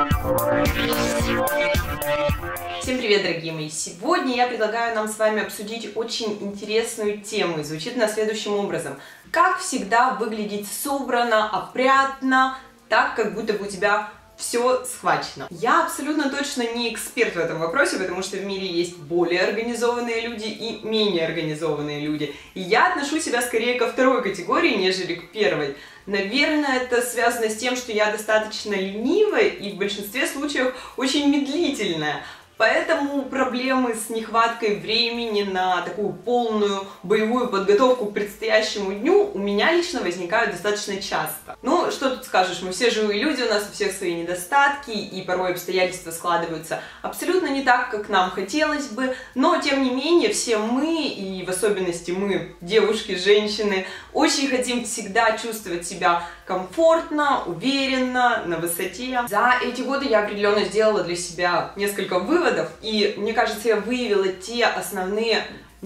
Всем привет, дорогие мои! Сегодня я предлагаю нам с вами обсудить очень интересную тему, и звучит она следующим образом. Как всегда выглядеть собрано, опрятно, так, как будто бы у тебя все схвачено. Я абсолютно точно не эксперт в этом вопросе, потому что в мире есть более организованные люди и менее организованные люди. И я отношу себя скорее ко второй категории, нежели к первой. Наверное, это связано с тем, что я достаточно ленивая и в большинстве случаев очень медлительная. Поэтому проблемы с нехваткой времени на такую полную боевую подготовку к предстоящему дню у меня лично возникают достаточно часто. Ну, что тут скажешь, мы все живые люди, у нас у всех свои недостатки, и порой обстоятельства складываются абсолютно не так, как нам хотелось бы, но тем не менее все мы, и в особенности мы, девушки, женщины, очень хотим всегда чувствовать себя комфортно, уверенно, на высоте. За эти годы я определенно сделала для себя несколько выводов, и мне кажется, я выявила те основные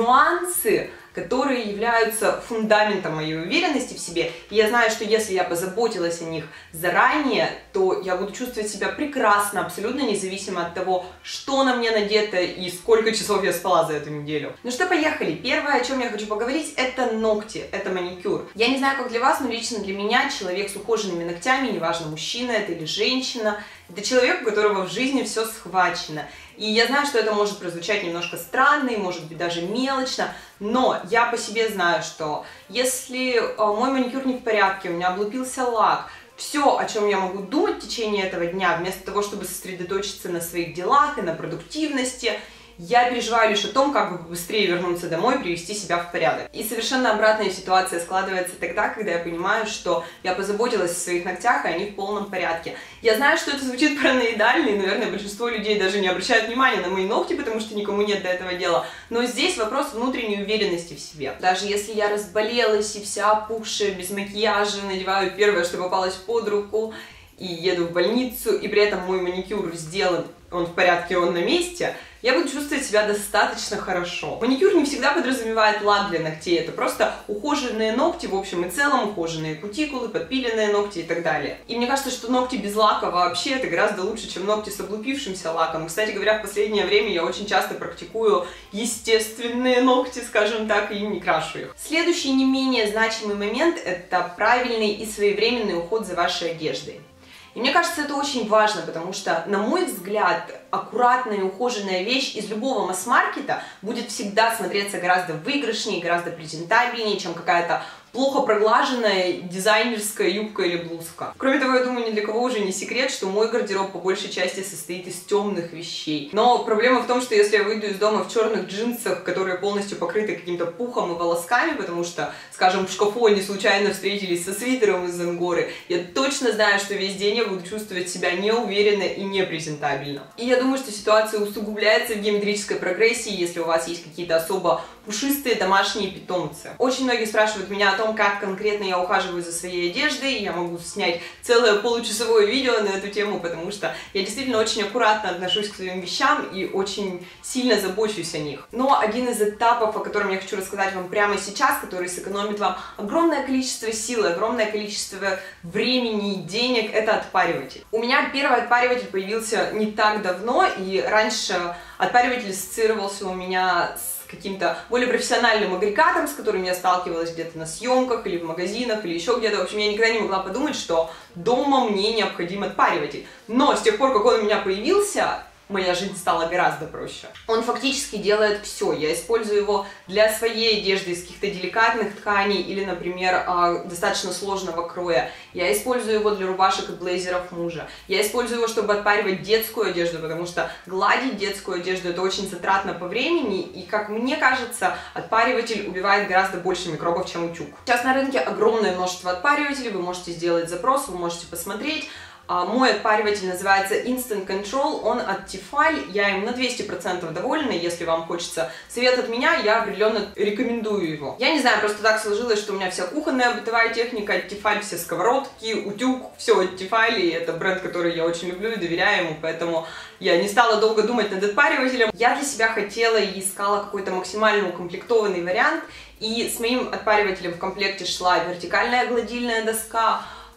нюансы, которые являются фундаментом моей уверенности в себе. И я знаю, что если я позаботилась о них заранее, то я буду чувствовать себя прекрасно, абсолютно независимо от того, что на мне надето и сколько часов я спала за эту неделю. Ну что, поехали. Первое, о чем я хочу поговорить, это ногти, это маникюр. Я не знаю, как для вас, но лично для меня человек с ухоженными ногтями, неважно, мужчина это или женщина, это человек, у которого в жизни все схвачено. И я знаю, что это может прозвучать немножко странно и может быть даже мелочно, но я по себе знаю, что если мой маникюр не в порядке, у меня облупился лак, все, о чем я могу думать в течение этого дня, вместо того, чтобы сосредоточиться на своих делах и на продуктивности, я переживаю лишь о том, как бы быстрее вернуться домой и привести себя в порядок. И совершенно обратная ситуация складывается тогда, когда я понимаю, что я позаботилась о своих ногтях, и они в полном порядке. Я знаю, что это звучит параноидально, и, наверное, большинство людей даже не обращают внимания на мои ногти, потому что никому нет до этого дела. Но здесь вопрос внутренней уверенности в себе. Даже если я разболелась и вся опухшая, без макияжа, надеваю первое, что попалось под руку, и еду в больницу, и при этом мой маникюр сделан, он в порядке, он на месте, я буду чувствовать себя достаточно хорошо. Маникюр не всегда подразумевает лак для ногтей, это просто ухоженные ногти, в общем и целом, ухоженные кутикулы, подпиленные ногти и так далее. И мне кажется, что ногти без лака вообще это гораздо лучше, чем ногти с облупившимся лаком. Кстати говоря, в последнее время я очень часто практикую естественные ногти, скажем так, и не крашу их. Следующий не менее значимый момент – это правильный и своевременный уход за вашей одеждой. И мне кажется, это очень важно, потому что, на мой взгляд, аккуратная и ухоженная вещь из любого масс-маркета будет всегда смотреться гораздо выигрышнее, гораздо презентабельнее, чем какая-то плохо проглаженная дизайнерская юбка или блузка. Кроме того, я думаю, ни для кого уже не секрет, что мой гардероб по большей части состоит из темных вещей. Но проблема в том, что если я выйду из дома в черных джинсах, которые полностью покрыты каким-то пухом и волосками, потому что, скажем, в шкафу они случайно встретились со свитером из ангоры, я точно знаю, что весь день я буду чувствовать себя неуверенно и непрезентабельно. И я думаю, что ситуация усугубляется в геометрической прогрессии, если у вас есть какие-то особо пушистые домашние питомцы. Очень многие спрашивают меня о том, как конкретно я ухаживаю за своей одеждой. Я могу снять целое получасовое видео на эту тему, потому что я действительно очень аккуратно отношусь к своим вещам и очень сильно забочусь о них. Но один из этапов, о котором я хочу рассказать вам прямо сейчас, который сэкономит вам огромное количество сил, огромное количество времени и денег, это отпариватель. У меня первый отпариватель появился не так давно, и раньше отпариватель ассоциировался у меня с каким-то более профессиональным агрегатом, с которым я сталкивалась где-то на съемках или в магазинах, или еще где-то. В общем, я никогда не могла подумать, что дома мне необходим отпариватель. Но с тех пор, как он у меня появился, моя жизнь стала гораздо проще. Он фактически делает все. Я использую его для своей одежды из каких-то деликатных тканей или, например, достаточно сложного кроя. Я использую его для рубашек и блейзеров мужа. Я использую его, чтобы отпаривать детскую одежду, потому что гладить детскую одежду это очень затратно по времени, и, как мне кажется, отпариватель убивает гораздо больше микробов, чем утюг. Сейчас на рынке огромное множество отпаривателей, вы можете сделать запрос, вы можете посмотреть. Мой отпариватель называется Instant Control, он от Tefal, я им на 200% довольна, если вам хочется совет от меня, я определенно рекомендую его. Я не знаю, просто так сложилось, что у меня вся кухонная бытовая техника от Tefal, все сковородки, утюг, все от Tefal, и это бренд, который я очень люблю и доверяю ему, поэтому я не стала долго думать над отпаривателем. Я для себя хотела и искала какой-то максимально укомплектованный вариант, и с моим отпаривателем в комплекте шла вертикальная гладильная доска,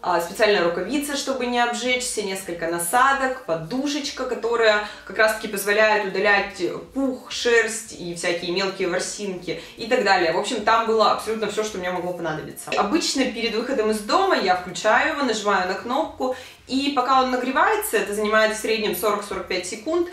специальная рукавица, чтобы не обжечься, несколько насадок, подушечка, которая как раз-таки позволяет удалять пух, шерсть и всякие мелкие ворсинки и так далее. В общем, там было абсолютно все, что мне могло понадобиться. Обычно перед выходом из дома я включаю его, нажимаю на кнопку, и пока он нагревается, это занимает в среднем 40-45 секунд,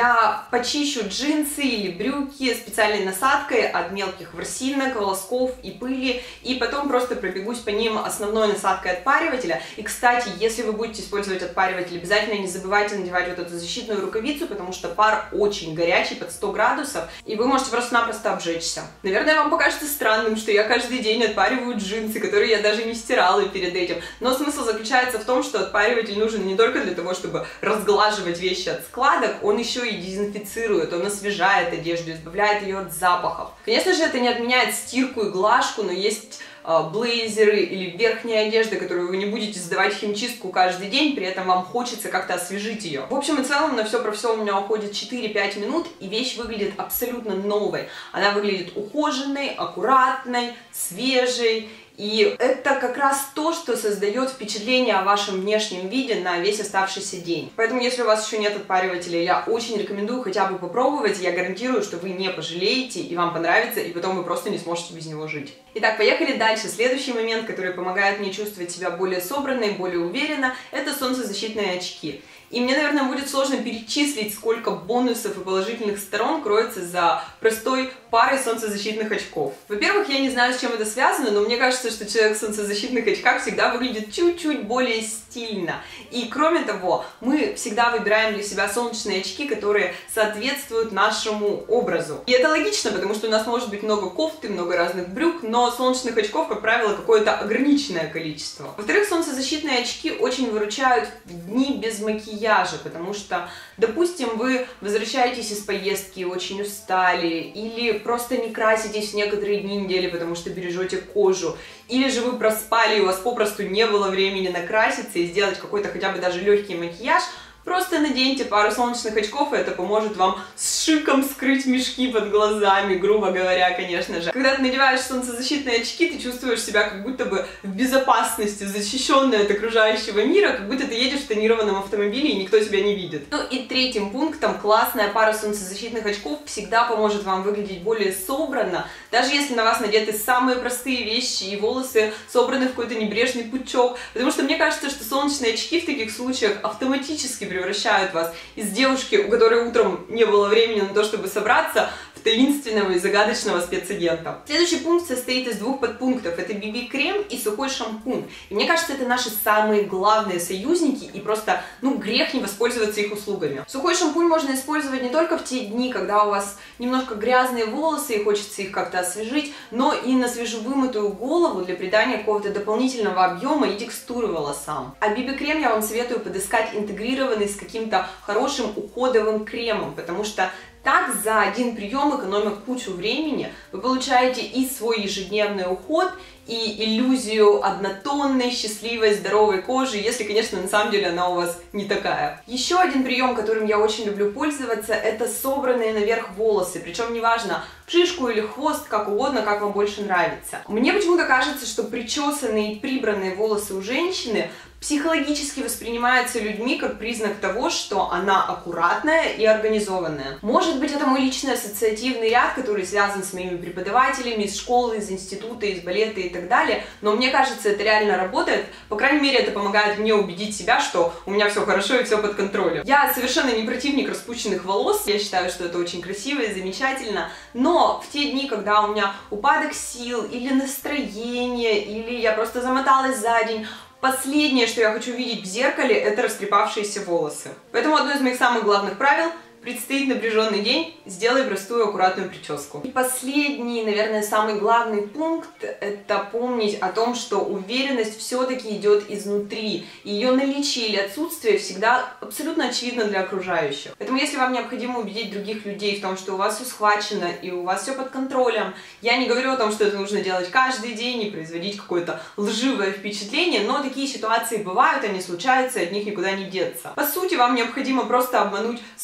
я почищу джинсы или брюки специальной насадкой от мелких ворсинок, волосков и пыли, и потом просто пробегусь по ним основной насадкой отпаривателя. И, кстати, если вы будете использовать отпариватель, обязательно не забывайте надевать вот эту защитную рукавицу, потому что пар очень горячий, под 100 градусов, и вы можете просто-напросто обжечься. Наверное, вам покажется странным, что я каждый день отпариваю джинсы, которые я даже не стирала перед этим, но смысл заключается в том, что отпариватель нужен не только для того, чтобы разглаживать вещи от складок, он еще и дезинфицирует, он освежает одежду, избавляет ее от запахов. Конечно же, это не отменяет стирку и глажку, но есть блейзеры или верхняя одежда, которую вы не будете сдавать в химчистку каждый день, при этом вам хочется как-то освежить ее. В общем и целом, на все про все у меня уходит 4-5 минут, и вещь выглядит абсолютно новой. Она выглядит ухоженной, аккуратной, свежей. И это как раз то, что создает впечатление о вашем внешнем виде на весь оставшийся день. Поэтому, если у вас еще нет отпаривателя, я очень рекомендую хотя бы попробовать. Я гарантирую, что вы не пожалеете, и вам понравится, и потом вы просто не сможете без него жить. Итак, поехали дальше. Следующий момент, который помогает мне чувствовать себя более собранной, более уверенно, это солнцезащитные очки. И мне, наверное, будет сложно перечислить, сколько бонусов и положительных сторон кроется за простой парой солнцезащитных очков. Во-первых, я не знаю, с чем это связано, но мне кажется, что человек в солнцезащитных очках всегда выглядит чуть-чуть более стильно. И кроме того, мы всегда выбираем для себя солнечные очки, которые соответствуют нашему образу. И это логично, потому что у нас может быть много кофты, много разных брюк, но солнечных очков, как правило, какое-то ограниченное количество. Во-вторых, солнцезащитные очки очень выручают в дни без макияжа, потому что, допустим, вы возвращаетесь из поездки, очень устали, или просто не краситесь в некоторые дни недели, потому что бережете кожу, или же вы проспали, и у вас попросту не было времени накраситься и сделать какой-то хотя бы даже легкий макияж. Просто наденьте пару солнечных очков, и это поможет вам с шиком скрыть мешки под глазами, грубо говоря, конечно же. Когда ты надеваешь солнцезащитные очки, ты чувствуешь себя как будто бы в безопасности, защищенной от окружающего мира, как будто ты едешь в тонированном автомобиле, и никто тебя не видит. Ну и третьим пунктом, классная пара солнцезащитных очков всегда поможет вам выглядеть более собранно, даже если на вас надеты самые простые вещи, и волосы собраны в какой-то небрежный пучок, потому что мне кажется, что солнечные очки в таких случаях автоматически превращают вас из девушки, у которой утром не было времени на то, чтобы собраться, в таинственного и загадочного спецагента. Следующий пункт состоит из двух подпунктов. Это BB-крем и сухой шампунь. И мне кажется, это наши самые главные союзники, и просто, грех не воспользоваться их услугами. Сухой шампунь можно использовать не только в те дни, когда у вас немножко грязные волосы и хочется их как-то освежить, но и на свежевымытую голову для придания какого-то дополнительного объема и текстуры волосам. А BB-крем я вам советую подыскать интегрированный с каким-то хорошим уходовым кремом, потому что так за один прием, экономя кучу времени, вы получаете и свой ежедневный уход, и иллюзию однотонной, счастливой, здоровой кожи, если, конечно, на самом деле она у вас не такая. Еще один прием, которым я очень люблю пользоваться, это собранные наверх волосы, причем неважно, шишку или хвост, как угодно, как вам больше нравится. Мне почему-то кажется, что причесанные и прибранные волосы у женщины психологически воспринимаются людьми как признак того, что она аккуратная и организованная. Может быть, это мой личный ассоциативный ряд, который связан с моими преподавателями из школы, из института, из балета и так далее, но мне кажется, это реально работает. По крайней мере, это помогает мне убедить себя, что у меня все хорошо и все под контролем. Я совершенно не противник распущенных волос, я считаю, что это очень красиво и замечательно, но в те дни, когда у меня упадок сил или настроение, или я просто замоталась за день, последнее, что я хочу видеть в зеркале, это растрепавшиеся волосы. Поэтому одно из моих самых главных правил: предстоит напряженный день, сделай простую аккуратную прическу. И последний, наверное, самый главный пункт — это помнить о том, что уверенность все-таки идет изнутри. Ее наличие или отсутствие всегда абсолютно очевидно для окружающих. Поэтому если вам необходимо убедить других людей в том, что у вас все схвачено и у вас все под контролем, я не говорю о том, что это нужно делать каждый день и производить какое-то лживое впечатление, но такие ситуации бывают, они случаются, от них никуда не деться. По сути, вам необходимо просто обмануть свой собственный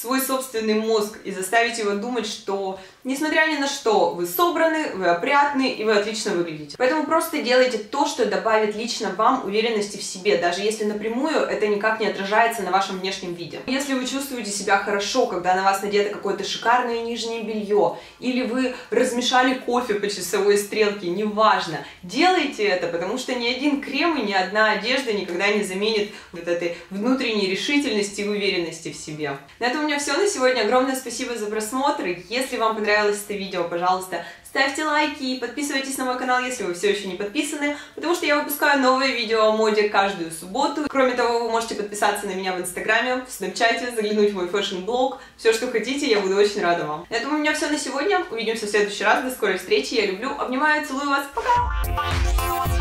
собственный мозг и заставить его думать, что, несмотря ни на что, вы собраны, вы опрятны и вы отлично выглядите. Поэтому просто делайте то, что добавит лично вам уверенности в себе, даже если напрямую это никак не отражается на вашем внешнем виде. Если вы чувствуете себя хорошо, когда на вас надето какое-то шикарное нижнее белье, или вы размешали кофе по часовой стрелке, неважно, делайте это, потому что ни один крем и ни одна одежда никогда не заменит вот этой внутренней решительности и уверенности в себе. На этом у меня все на сегодня. Огромное спасибо за просмотр. Если вам понравилось это видео, пожалуйста, ставьте лайки и подписывайтесь на мой канал, если вы все еще не подписаны, потому что я выпускаю новые видео о моде каждую субботу. Кроме того, вы можете подписаться на меня в Инстаграме, в Снэпчате, заглянуть в мой фэшн-блог, все, что хотите, я буду очень рада вам. На этом у меня все на сегодня. Увидимся в следующий раз. До скорой встречи. Я люблю, обнимаю, целую вас. Пока!